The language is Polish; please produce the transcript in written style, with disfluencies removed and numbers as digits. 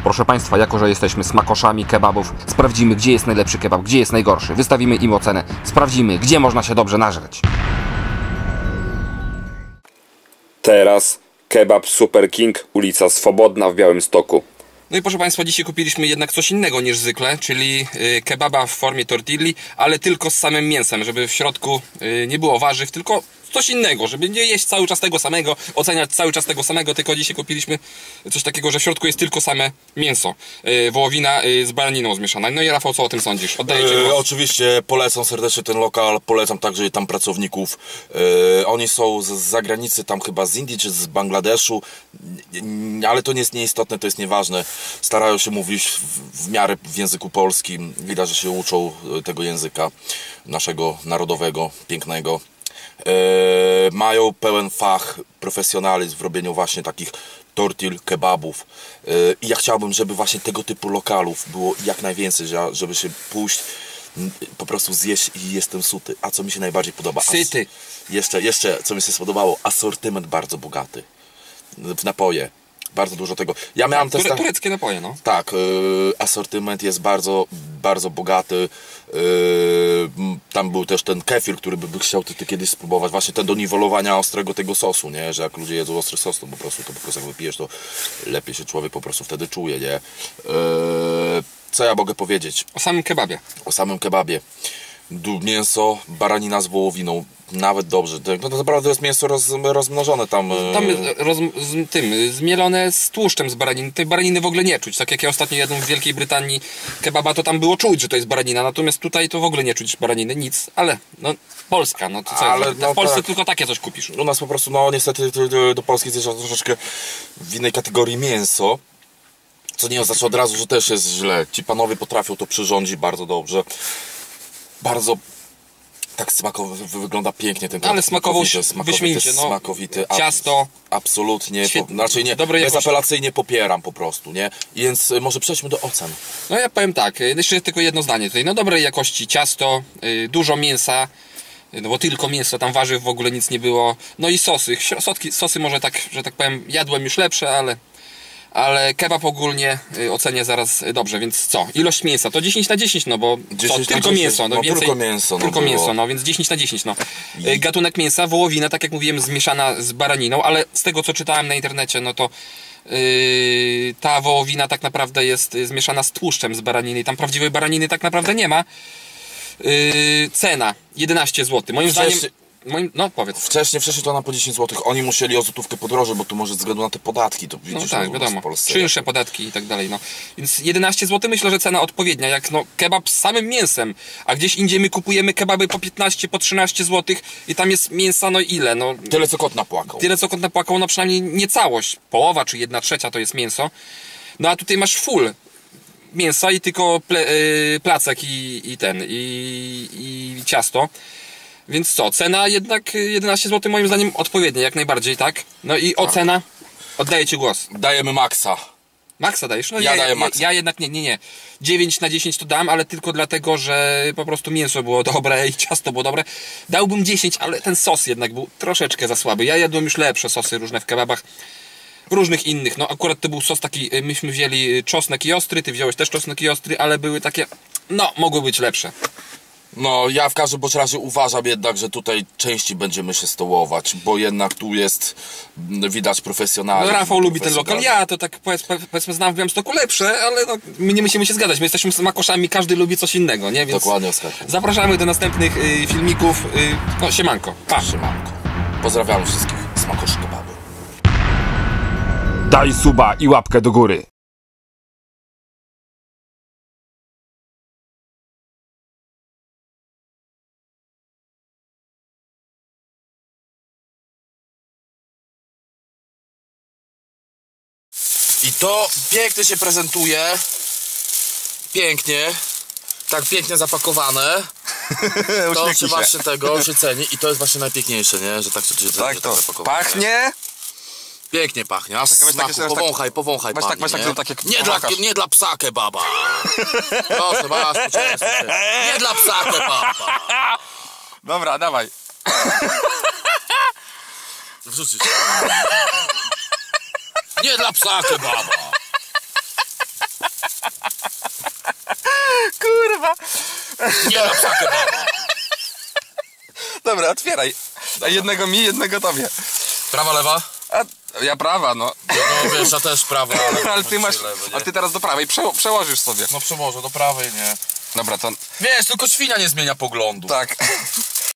Proszę Państwa, jako że jesteśmy smakoszami kebabów, sprawdzimy, gdzie jest najlepszy kebab, gdzie jest najgorszy. Wystawimy im ocenę, sprawdzimy, gdzie można się dobrze nażreć. Teraz kebab Super King, ulica Swobodna w Białymstoku. No i proszę Państwa, dzisiaj kupiliśmy jednak coś innego niż zwykle, czyli kebaba w formie tortilli, ale tylko z samym mięsem, żeby w środku nie było warzyw, tylko coś innego, żeby nie jeść cały czas tego samego, oceniać cały czas tego samego, tylko dzisiaj kupiliśmy coś takiego, że w środku jest tylko same mięso. Wołowina z baraniną zmieszana. No i Rafał, co o tym sądzisz? Oddaję Ci głos. Oczywiście polecam serdecznie ten lokal, polecam także tam pracowników. Oni są z zagranicy, tam chyba z Indii czy z Bangladeszu, ale to nie jest nieistotne, to jest nieważne. Starają się mówić w miarę w języku polskim. Widać, że się uczą tego języka naszego narodowego, pięknego. Mają pełen fach, profesjonalizm w robieniu właśnie takich tortil, kebabów. I ja chciałbym, żeby właśnie tego typu lokalów było jak najwięcej, żeby się pójść, po prostu zjeść i jestem syty. A co mi się najbardziej podoba? Syty. Jeszcze co mi się spodobało, asortyment bardzo bogaty w napoje. Bardzo dużo tego. Ja miałem też tureckie napoje, no. Tak, asortyment jest bardzo, bardzo bogaty. Tam był też ten kefir, który by chciał ty kiedyś spróbować. Właśnie ten do niwelowania ostrego tego sosu, nie? Że jak ludzie jedzą ostry sos, to po prostu jak wypijesz, to lepiej się człowiek po prostu wtedy czuje, nie? Co ja mogę powiedzieć? O samym kebabie. O samym kebabie. Mięso, baranina z wołowiną. Nawet dobrze. No to naprawdę jest mięso rozmnożone tam. Zmielone z tłuszczem z baraniny. Tej baraniny w ogóle nie czuć. Tak jak ja ostatnio jadłem w Wielkiej Brytanii kebaba, to tam było czuć, że to jest baranina. Natomiast tutaj to w ogóle nie czuć baraniny, nic. Ale no Polska, no to co? Ale, w Polsce tak, tylko takie coś kupisz. U nas po prostu, no niestety do Polski zjeżdża troszeczkę w innej kategorii mięso. Co nie oznacza od razu, że też jest źle. Ci panowie potrafią to przyrządzić bardzo dobrze. Bardzo tak smakowo wygląda pięknie ten kebab. Ale smakowo wyśmienicie, no. Smakowity. Ciasto. Absolutnie. Znaczy nie, bezapelacyjnie popieram po prostu, nie? Więc może przejdźmy do ocen. No ja powiem tak, jeszcze tylko jedno zdanie tutaj. No dobrej jakości ciasto, dużo mięsa, no bo tylko mięso, tam warzyw w ogóle nic nie było. No i sosy. Sosy może tak, że tak powiem, jadłem już lepsze, ale kebab ogólnie ocenię zaraz dobrze, więc co? Ilość mięsa to 10 na 10, no bo 10 tylko 10, mięso, no więcej, tylko mięso, no więc 10 na 10, no. Gatunek mięsa, wołowina, tak jak mówiłem, zmieszana z baraniną, ale z tego co czytałem na internecie, no to ta wołowina tak naprawdę jest zmieszana z tłuszczem z baraniny i tam prawdziwej baraniny tak naprawdę nie ma. Cena 11 zł. Moim zdaniem... No powiedz. Wcześniej to na po 10 zł. Oni musieli o złotówkę podrożej, bo tu może ze względu na te podatki, to widzisz, no tak, wiadomo, czynsze podatki i tak dalej, no. Więc 11 zł myślę, że cena odpowiednia, jak no kebab z samym mięsem, a gdzieś indziej my kupujemy kebaby po 15, po 13 zł i tam jest mięsa, no ile, no. Tyle co kot napłakał. Tyle co kot napłakał, no przynajmniej nie całość, połowa czy 1/3 to jest mięso. No a tutaj masz full mięsa i tylko placek i ciasto. Więc co, cena jednak 11 zł moim zdaniem odpowiednia, jak najbardziej, tak? No i ocena? Oddaję Ci głos. Dajemy maksa. Maksa dajesz? No ja daję maksa. Ja jednak nie. 9 na 10 to dam, ale tylko dlatego, że po prostu mięso było dobre i ciasto było dobre. Dałbym 10, ale ten sos jednak był troszeczkę za słaby. Ja jadłem już lepsze sosy różne w kebabach. Różnych innych, no akurat to był sos taki, myśmy wzięli czosnek i ostry, Ty wziąłeś też czosnek i ostry, ale były takie, no mogły być lepsze. No, ja w każdym bądź razie uważam jednak, że tutaj częściej będziemy się stołować, bo jednak tu jest widać profesjonalizm. No Rafał lubi ten lokal, ja to tak powiedzmy znam w Białymstoku lepsze, ale no, my nie musimy się zgadać, my jesteśmy smakoszami, każdy lubi coś innego, nie? Więc dokładnie, Oskar. Zapraszamy do następnych filmików, no siemanko, pa! Siemanko. Pozdrawiam wszystkich smakoszy kebabu. Daj suba i łapkę do góry. I to pięknie się prezentuje. Pięknie. Tak pięknie zapakowane. To się właśnie tego się ceni. I to jest właśnie najpiękniejsze, nie? Że tak się tak to pachnie. Pięknie pachnie, aż smaku, powąchaj masz takie nie dla psa kebaba. Proszę, poczęstuj się. Nie dla psa kebaba. Dobra, dawaj. Wrzucić. Nie dla psa kebaba. Nie na psa kebaba. Dobra, otwieraj. A jednego mi, jednego tobie. Prawa, lewa? A ja prawa, no. No wiesz, ja też prawa, Ale ty masz, lewy, a ty teraz do prawej przełożysz sobie. No przełożę do prawej, nie. Dobra, to Wiesz, tylko świnia nie zmienia poglądu. tak.